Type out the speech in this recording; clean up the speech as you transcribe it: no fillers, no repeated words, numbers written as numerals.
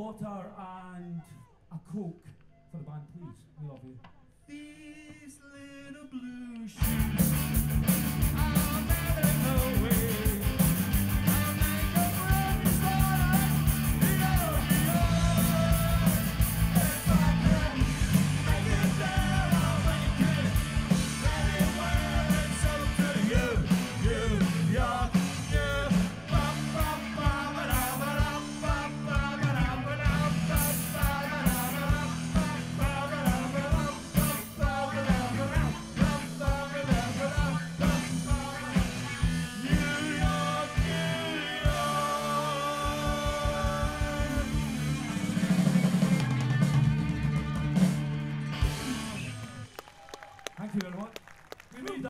water and a Coke for the band, please. We love you. These little blue shoes are better no way. I'll make a brand new start. If I can make it there, I'll make it anywhere. It's up to you, yeah. Thank you very much.